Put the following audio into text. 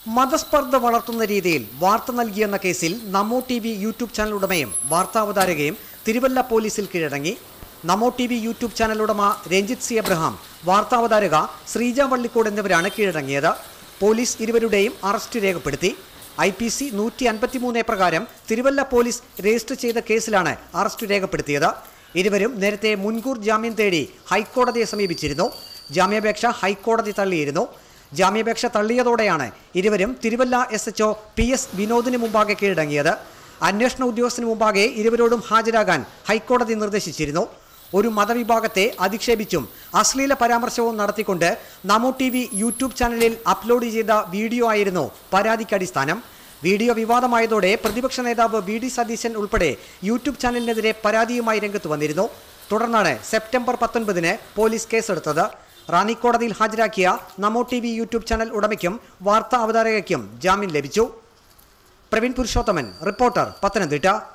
മതസ്പർദ്ധ വളർത്തുന്ന രീതിയിൽ വാർത്ത നൽകിയെന്ന കേസിൽ നമോ ടിവി യൂട്യൂബ് ചാനൽ ഉടമയും വാർത്താവതാരകയും തിരുവല്ല പോലീസിൽ കീഴടങ്ങി. നമോ ടിവി യൂട്യൂബ് ചാനൽ ഉടമ രഞ്ജിത് സി എബ്രഹാം, വാർത്താവതാരക ശ്രീജ വള്ളിക്കോട് എന്നിവരാണ് കീഴടങ്ങിയത്. പോലീസ് ഇരുവരുടെയും അറസ്റ്റ് രേഖപ്പെടുത്തി. IPC 153 പ്രകാരം തിരുവല്ല പോലീസ് രജിസ്റ്റർ ചെയ്ത കേസിലാണ് അറസ്റ്റ് രേഖപ്പെടുത്തിയത്. ഇരുവരും നേരത്തെ മുൻകൂർ ജാമ്യം തേടി ഹൈക്കോടതിയെ സമീപിച്ചിരുന്നു. ജാമ്യാപേക്ഷ ഹൈക്കോടതി തള്ളിയിരുന്നു. ജാമ്യാപേക്ഷ തള്ളിയതോടെയാണ് ഇരുവരും തിരുവല്ല SHO PS വിനോദിന് മുമ്പാകെ കീഴടങ്ങിയത്. അന്വേഷണ ഉദ്യോഗസ്ഥന് മുമ്പാകെ ഇരുവരോടും ഹാജരാകാൻ ഹൈക്കോടതി നിർദ്ദേശിച്ചിരുന്നു. ഒരു മതവിഭാഗത്തെ അധിക്ഷേപിച്ചും അശ്ലീല പരാമർശവും നടത്തിക്കൊണ്ട് നമോ ടിവി യൂട്യൂബ് ചാനലിൽ അപ്ലോഡ് ചെയ്ത വീഡിയോ ആയിരുന്നു പരാതിക്ക് അടിസ്ഥാനം. വീഡിയോ വിവാദമായതോടെ പ്രതിപക്ഷ നേതാവ് VD സതീശൻ ഉൾപ്പെടെ യൂട്യൂബ് ചാനലിനെതിരെ പരാതിയുമായി രംഗത്ത് വന്നിരുന്നു. തുടർന്നാണ് സെപ്റ്റംബർ 19 പോലീസ് കേസെടുത്തത്. റാന്നി കോടതിയിൽ ഹാജരാക്കിയ നമോ ടിവി യൂട്യൂബ് ചാനൽ ഉടമയ്ക്കും വാർത്താ അവതാരകയ്ക്കും ജാമ്യം ലഭിച്ചു. പ്രവീൺ പുരുഷോത്തമൻ, റിപ്പോർട്ടർ, പത്തനംതിട്ട.